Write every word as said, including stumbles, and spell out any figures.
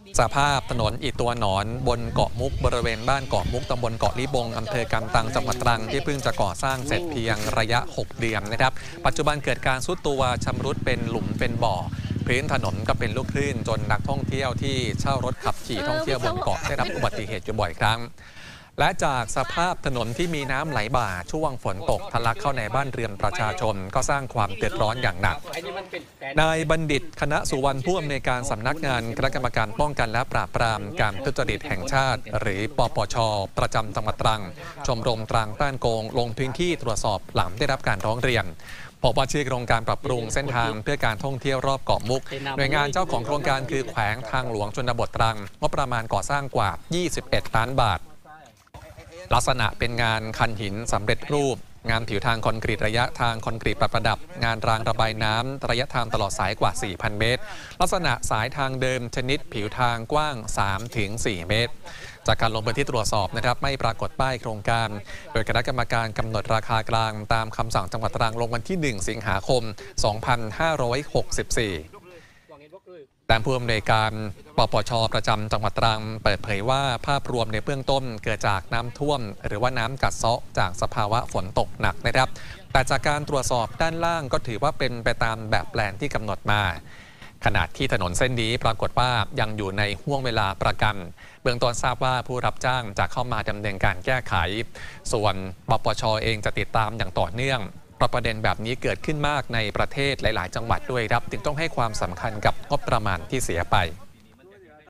สภาพถนนอีตัวหนอนบนเกาะมุกบริเวณบ้านเกาะมุกตำบลเกาะลิบงอำเภอกันตังจังหวัดตรังที่เพิ่งจะก่อสร้างเสร็จเพียงระยะหกเดือนนะครับปัจจุบันเกิดการทรุดตัวชำรุดเป็นหลุมเป็นบ่อพื้นถนนก็เป็นลูกคลื่นจนนักท่องเที่ยวที่เช่ารถขับขี่ท่องเที่ยวบนเกาะได้รับอุบัติเหตุอยู่บ่อยครั้งและจากสภาพถนนที่มีน้ำไหลบ่าช่วงฝนตกทะลักเข้าในบ้านเรือนประชาชนก็สร้างความเดือดร้อนอย่างหนักนายบัณฑิตคณะสุวรรณผู้อำนวยการสำนักงานคณะกรรมการป้องกันและปราบปรามการทุจริตแห่งชาติหรือปปช.ประจำจังหวัดตรังชมรมตรังต้านโกงลงพื้นที่ตรวจสอบหลังได้รับการร้องเรียนพบว่าชื่อโครงการปรับปรุงเส้นทางเพื่อการท่องเที่ยวรอบเกาะมุกหน่วยงานเจ้าของโครงการคือแขวงทางหลวงชนบทตรังงบประมาณก่อสร้างกว่ายี่สิบเอ็ดล้านบาทลักษณะเป็นงานคันหินสำเร็จรูปงานผิวทางคอนกรีตระยะทางคอนกรีตประดับงานรางระบายน้ำระยะทางตลอดสายกว่า สี่พัน เมตรลักษณะสายทางเดิมชนิดผิวทางกว้าง สามถึงสี่ เมตรจากการลงพื้นที่ตรวจสอบนะครับไม่ปรากฏป้ายโครงการโดยคณะกรรมการกำหนดราคากลางตามคำสั่งจังหวัดตรังลงวันที่ หนึ่ง สิงหาคม สองพันห้าร้อยหกสิบสี่แต่ผู้อำนวยการปปช.ประจำจังหวัดตรังเปิดเผยว่าภาพรวมในเบื้องต้นเกิดจากน้ำท่วมหรือว่าน้ำกัดเซาะจากสภาวะฝนตกหนักนะครับแต่จากการตรวจสอบด้านล่างก็ถือว่าเป็นไปตามแบบแปลนที่กำหนดมาขณะที่ถนนเส้นนี้ปรากฏว่ายังอยู่ในห่วงเวลาประกันเบื้องต้นทราบว่าผู้รับจ้างจะเข้ามาดำเนินการแก้ไขส่วนปปช.เองจะติดตามอย่างต่อเนื่องประเด็นแบบนี้เกิดขึ้นมากในประเทศหลายๆจังหวัดด้วยครับจึงต้องให้ความสำคัญกับงบประมาณที่เสียไป